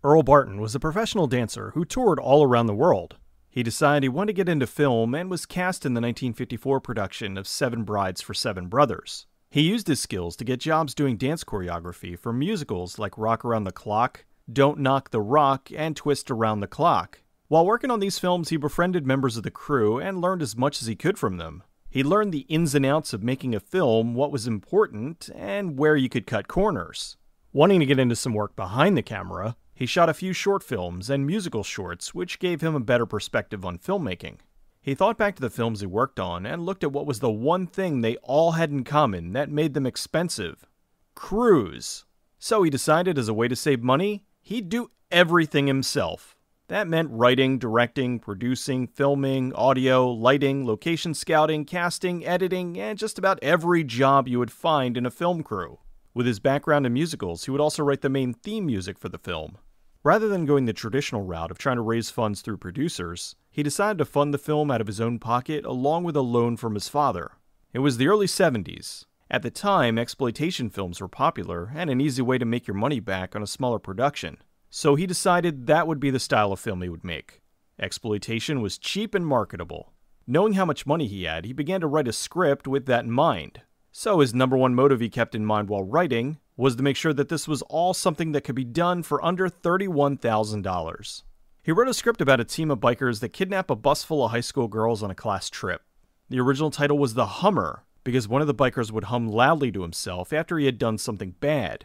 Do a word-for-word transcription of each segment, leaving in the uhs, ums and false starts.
Earl Barton was a professional dancer who toured all around the world. He decided he wanted to get into film and was cast in the nineteen fifty-four production of Seven Brides for Seven Brothers. He used his skills to get jobs doing dance choreography for musicals like Rock Around the Clock, Don't Knock the Rock, and Twist Around the Clock. While working on these films, he befriended members of the crew and learned as much as he could from them. He learned the ins and outs of making a film, what was important, and where you could cut corners. Wanting to get into some work behind the camera, he shot a few short films and musical shorts, which gave him a better perspective on filmmaking. He thought back to the films he worked on and looked at what was the one thing they all had in common that made them expensive: crews. So he decided, as a way to save money, he'd do everything himself. That meant writing, directing, producing, filming, audio, lighting, location scouting, casting, editing, and just about every job you would find in a film crew. With his background in musicals, he would also write the main theme music for the film. Rather than going the traditional route of trying to raise funds through producers, he decided to fund the film out of his own pocket along with a loan from his father. It was the early seventies. At the time, exploitation films were popular and an easy way to make your money back on a smaller production. So he decided that would be the style of film he would make. Exploitation was cheap and marketable. Knowing how much money he had, he began to write a script with that in mind. So his number one motive he kept in mind while writing was to make sure that this was all something that could be done for under thirty-one thousand dollars. He wrote a script about a team of bikers that kidnap a bus full of high school girls on a class trip. The original title was The Hummer, because one of the bikers would hum loudly to himself after he had done something bad.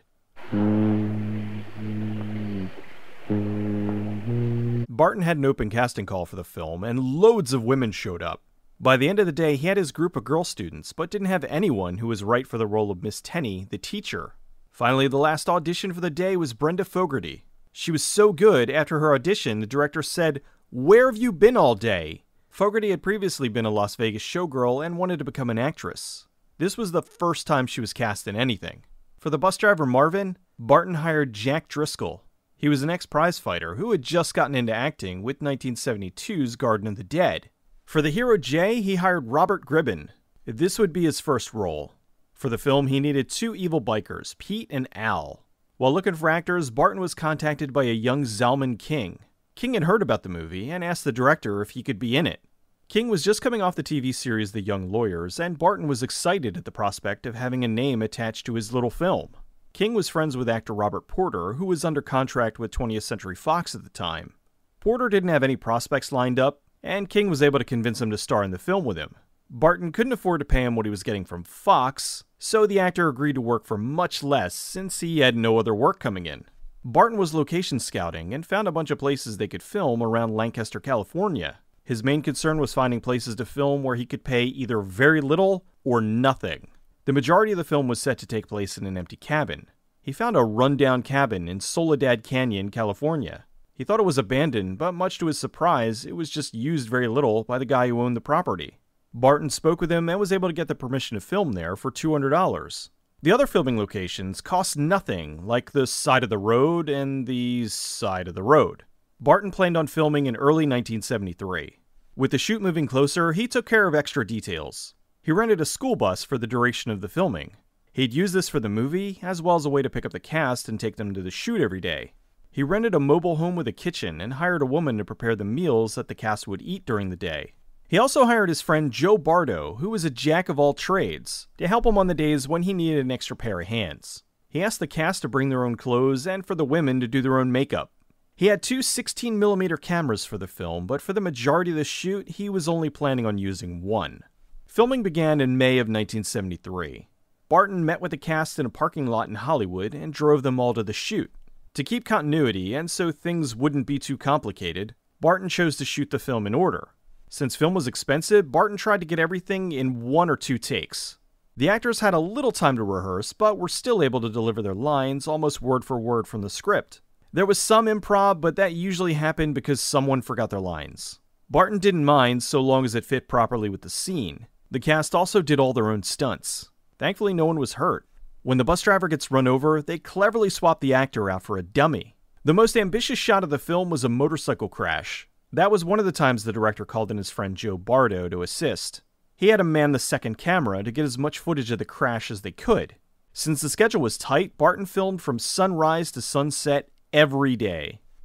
Barton had an open casting call for the film, and loads of women showed up. By the end of the day, he had his group of girl students, but didn't have anyone who was right for the role of Miss Tenney, the teacher. Finally, the last audition for the day was Brenda Fogarty. She was so good, after her audition, the director said, "Where have you been all day?" Fogarty had previously been a Las Vegas showgirl and wanted to become an actress. This was the first time she was cast in anything. For the bus driver Marvin, Barton hired Jack Driscoll. He was an ex-prize fighter who had just gotten into acting with nineteen seventy-two's Garden of the Dead. For the hero Jay, he hired Robert Gribben. This would be his first role. For the film, he needed two evil bikers, Pete and Al. While looking for actors, Barton was contacted by a young Zalman King. King had heard about the movie and asked the director if he could be in it. King was just coming off the T V series The Young Lawyers, and Barton was excited at the prospect of having a name attached to his little film. King was friends with actor Robert Porter, who was under contract with twentieth Century Fox at the time. Porter didn't have any prospects lined up, and King was able to convince him to star in the film with him. Barton couldn't afford to pay him what he was getting from Fox, so the actor agreed to work for much less since he had no other work coming in. Barton was location scouting and found a bunch of places they could film around Lancaster, California. His main concern was finding places to film where he could pay either very little or nothing. The majority of the film was set to take place in an empty cabin. He found a rundown cabin in Soledad Canyon, California. He thought it was abandoned, but much to his surprise, it was just used very little by the guy who owned the property. Barton spoke with him and was able to get the permission to film there for two hundred dollars. The other filming locations cost nothing, like the side of the road and the side of the road. Barton planned on filming in early nineteen seventy-three. With the shoot moving closer, he took care of extra details. He rented a school bus for the duration of the filming. He'd use this for the movie, as well as a way to pick up the cast and take them to the shoot every day. He rented a mobile home with a kitchen and hired a woman to prepare the meals that the cast would eat during the day. He also hired his friend Joe Bardo, who was a jack of all trades, to help him on the days when he needed an extra pair of hands. He asked the cast to bring their own clothes and for the women to do their own makeup. He had two sixteen millimeter cameras for the film, but for the majority of the shoot, he was only planning on using one. Filming began in May of nineteen seventy-three. Barton met with the cast in a parking lot in Hollywood and drove them all to the shoot. To keep continuity, and so things wouldn't be too complicated, Barton chose to shoot the film in order. Since film was expensive, Barton tried to get everything in one or two takes. The actors had a little time to rehearse, but were still able to deliver their lines almost word for word from the script. There was some improv, but that usually happened because someone forgot their lines. Barton didn't mind so long as it fit properly with the scene. The cast also did all their own stunts. Thankfully, no one was hurt. When the bus driver gets run over, they cleverly swap the actor out for a dummy. The most ambitious shot of the film was a motorcycle crash. That was one of the times the director called in his friend Joe Bardo to assist. He had him man the second camera to get as much footage of the crash as they could. Since the schedule was tight, Barton filmed from sunrise to sunset every day.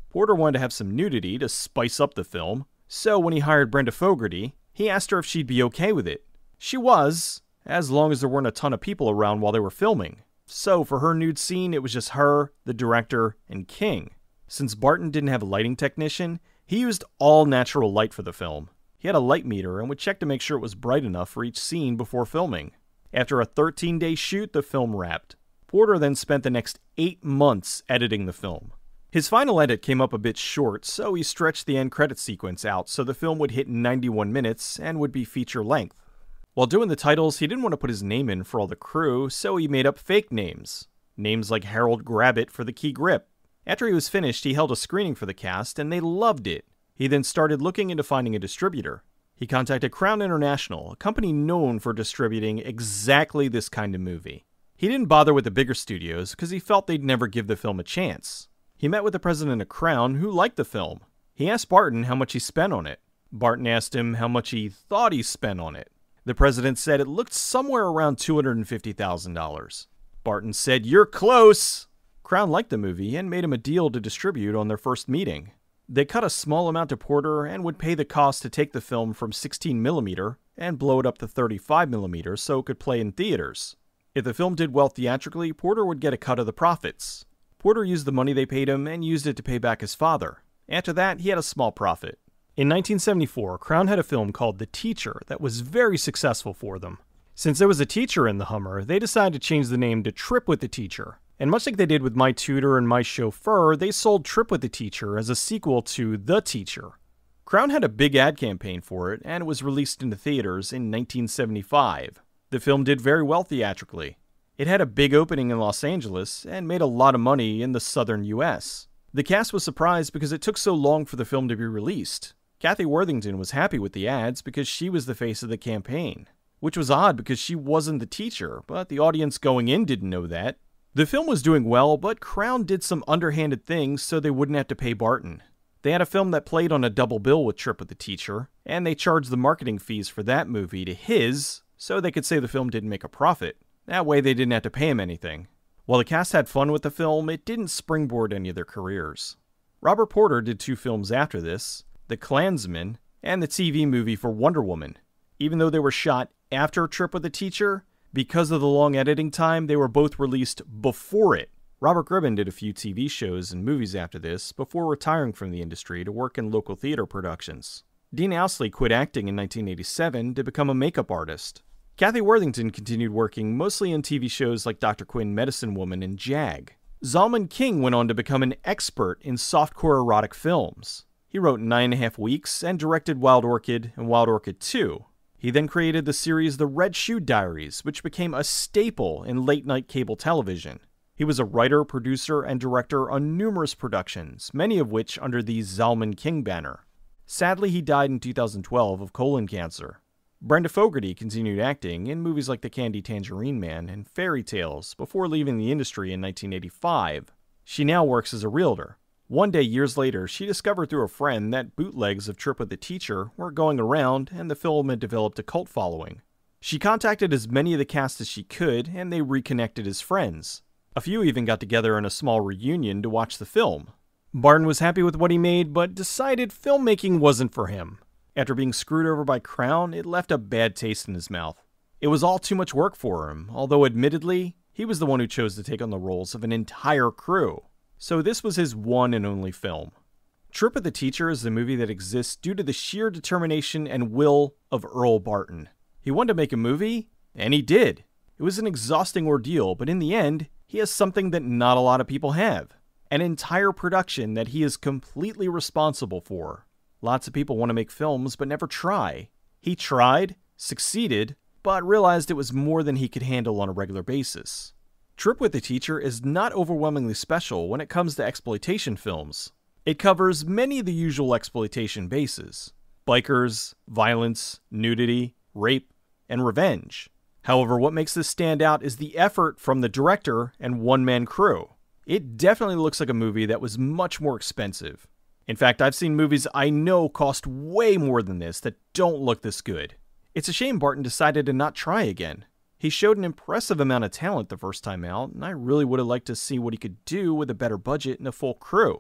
Porter wanted to have some nudity to spice up the film, so when he hired Brenda Fogarty, he asked her if she'd be okay with it. She was, as long as there weren't a ton of people around while they were filming. So for her nude scene, it was just her, the director, and King. Since Barton didn't have a lighting technician, he used all natural light for the film. He had a light meter and would check to make sure it was bright enough for each scene before filming. After a thirteen day shoot, the film wrapped. Porter then spent the next eight months editing the film. His final edit came up a bit short, so he stretched the end credit sequence out so the film would hit ninety-one minutes and would be feature length. While doing the titles, he didn't want to put his name in for all the crew, so he made up fake names. Names like Harold Grabbit for the key grip. After he was finished, he held a screening for the cast, and they loved it. He then started looking into finding a distributor. He contacted Crown International, a company known for distributing exactly this kind of movie. He didn't bother with the bigger studios because he felt they'd never give the film a chance. He met with the president of Crown, who liked the film. He asked Barton how much he spent on it. Barton asked him how much he thought he spent on it. The president said it looked somewhere around two hundred fifty thousand dollars. Barton said, "You're close!" Crown liked the movie and made him a deal to distribute on their first meeting. They cut a small amount to Porter and would pay the cost to take the film from sixteen millimeter and blow it up to thirty-five millimeter so it could play in theaters. If the film did well theatrically, Porter would get a cut of the profits. Porter used the money they paid him and used it to pay back his father. After that, he had a small profit. In nineteen seventy-four, Crown had a film called The Teacher that was very successful for them. Since there was a teacher in the Hummer, they decided to change the name to Trip with the Teacher. And much like they did with My Tutor and My Chauffeur, they sold Trip with the Teacher as a sequel to The Teacher. Crown had a big ad campaign for it, and it was released into theaters in nineteen seventy-five. The film did very well theatrically. It had a big opening in Los Angeles and made a lot of money in the southern U S. The cast was surprised because it took so long for the film to be released. Kathy Worthington was happy with the ads because she was the face of the campaign, which was odd because she wasn't the teacher, but the audience going in didn't know that. The film was doing well, but Crown did some underhanded things so they wouldn't have to pay Barton. They had a film that played on a double bill with Trip with the Teacher, and they charged the marketing fees for that movie to his so they could say the film didn't make a profit. That way they didn't have to pay him anything. While the cast had fun with the film, it didn't springboard any of their careers. Robert Porter did two films after this, The Klansman and the T V movie for Wonder Woman. Even though they were shot after Trip with the Teacher, because of the long editing time, they were both released before it. Robert Gribben did a few T V shows and movies after this, before retiring from the industry to work in local theater productions. Dean Owsley quit acting in nineteen eighty-seven to become a makeup artist. Kathy Worthington continued working mostly in T V shows like Doctor Quinn, Medicine Woman, and Jag. Zalman King went on to become an expert in softcore erotic films. He wrote Nine and a Half Weeks and directed Wild Orchid and Wild Orchid two. He then created the series The Red Shoe Diaries, which became a staple in late-night cable television. He was a writer, producer, and director on numerous productions, many of which under the Zalman King banner. Sadly, he died in two thousand twelve of colon cancer. Brenda Fogarty continued acting in movies like The Candy Tangerine Man and Fairy Tales before leaving the industry in nineteen eighty-five. She now works as a realtor. One day, years later, she discovered through a friend that bootlegs of Trip with the Teacher were going around and the film had developed a cult following. She contacted as many of the cast as she could and they reconnected as friends. A few even got together in a small reunion to watch the film. Barton was happy with what he made, but decided filmmaking wasn't for him. After being screwed over by Crown, it left a bad taste in his mouth. It was all too much work for him, although admittedly, he was the one who chose to take on the roles of an entire crew. So this was his one and only film. Trip with the Teacher is a movie that exists due to the sheer determination and will of Earl Barton. He wanted to make a movie, and he did. It was an exhausting ordeal, but in the end, he has something that not a lot of people have. An entire production that he is completely responsible for. Lots of people want to make films but never try. He tried, succeeded, but realized it was more than he could handle on a regular basis. Trip with the Teacher is not overwhelmingly special when it comes to exploitation films. It covers many of the usual exploitation bases: bikers, violence, nudity, rape, and revenge. However, what makes this stand out is the effort from the director and one-man crew. It definitely looks like a movie that was much more expensive. In fact, I've seen movies I know cost way more than this that don't look this good. It's a shame Barton decided to not try again. He showed an impressive amount of talent the first time out, and I really would have liked to see what he could do with a better budget and a full crew.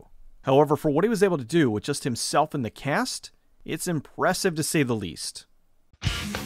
However, for what he was able to do with just himself in the cast, it's impressive to say the least.